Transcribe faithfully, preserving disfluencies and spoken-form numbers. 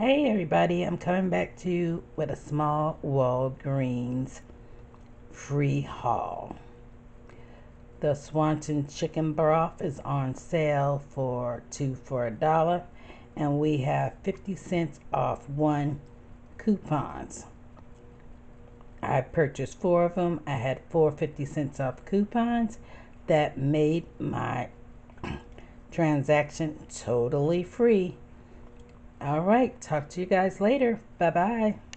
Hey everybody, I'm coming back to you with a small Walgreens free haul. The Swanson chicken broth is on sale for two for a dollar, and we have fifty cents off one coupons. I purchased four of them. I had four fifty cents off coupons that made my transaction totally free. All right, talk to you guys later. Bye bye.